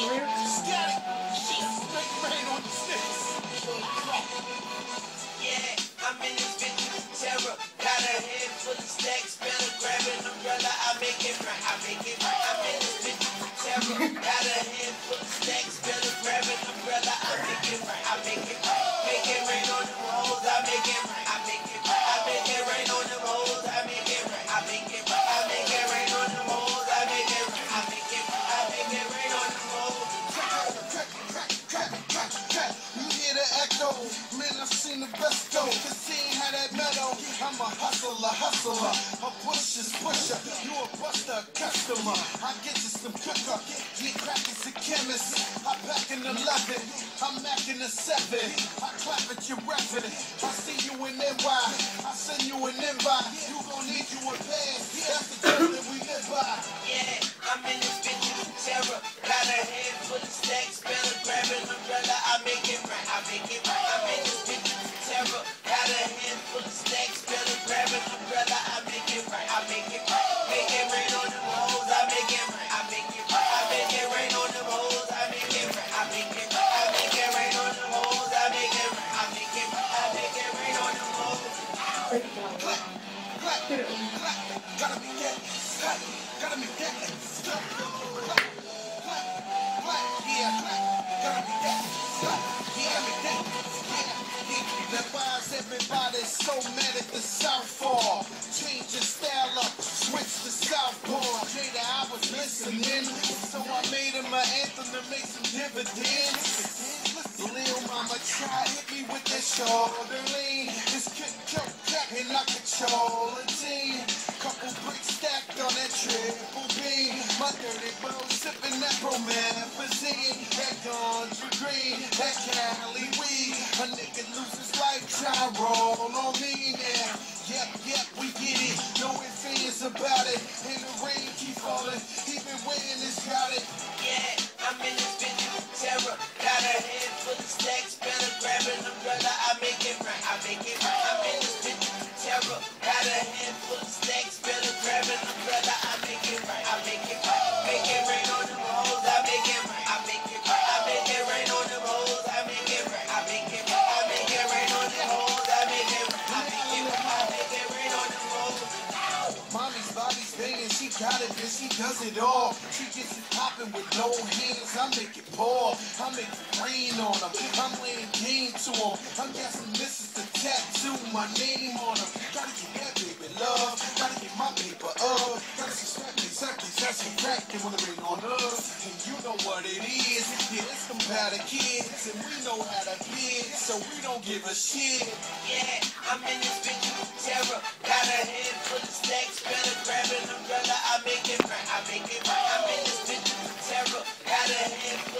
I'm in this bitch with terror. Got a head full of stacks, better grab an umbrella. I make it right, I make it right. I'm in this bitch with terror. Got a head full of stacks, better grab an umbrella. I make it right, I make it right. Make it rain on them hoes, I make it right, I make it right. I make it rain on them hoes, I make it right, I make it right. I make it rain on them hoes, I make it right, I make it right. I make it rain on them hoes. You hear the echo, man, I've seen the best go. Seeing how that meadow, I'm a hustler, a pusher's pusher. You a buster, a customer. I get you some cooker, get crack as a chemist. I pack an 11, I'm macking a 7. I clap at your record, I see you in NY, I send you an invite. You gon' need you a pass, that's the term that we live by. Yeah, I'm in this bitch with terror. Got a head full of stacks, better grab an umbrella. I make it right, I make it right. I'm in this bitch with terror. Got a head full of stacks, better grab an umbrella. I make it right, I make it right. Make it rain on them hoes, I make it right, I make it right. I make it rain on them hoes, I make it right, I make it right. I make it rain on them hoes, I make it right, I make it right. I make it rain on them hoes. Clap, clap, clap, gotta be that, clap, gotta be that, clap, clap, clap, yeah, clap, gotta be that, clap, yeah, gotta be that, yeah. That why's everybody so mad at the Southpaw? Change your style up, switch to Southpaw. Jada, I was listening, so I made him an anthem to make some dividends. Lil mama try hit me with that shoulder lean. This kick, choke, jack, and I control a team. Couple bricks stacked on that triple beam. My dirty bro sipping that promethazine. That ganja green, that Cali weed. A nigga lose his life, try roll on me now. Yep, we get it. No ifs, ands about it. And the rain keep falling, even when it's got it. Yeah, I'm in this bitch with terror. Got a head full of stacks, better grab an umbrella. I make it right, I make it right. I'm in this bitch with terror. Got a head full of stacks, better grab an umbrella. I make it right, I make it right. Make it rain on them hoes, I make it right, I make it right. I make it rain on them hoes, I make it right, I make it right. I make it rain on them hoes, I make it right, I make it right. I make it rain on them hoes. Mommy's body's banging, she got it, and she does it all. She gets it popping with no hands, I make it pour. I make it rain on them, I'm laying game to them. I'm guessing this is the tattoo, my name on them. Gotta get that baby love, gotta get my paper up. Gotta suspect exactly, that's a crack, they wanna rain on us. And you know what it is, yeah, it's some bad kids, and we know how to bid, so we don't give a shit. Yeah, I'm in this bitch with terror. Got a head full of stacks, better grab an umbrella. I make it right, I make it right. I'm in this bitch with terror. Got a head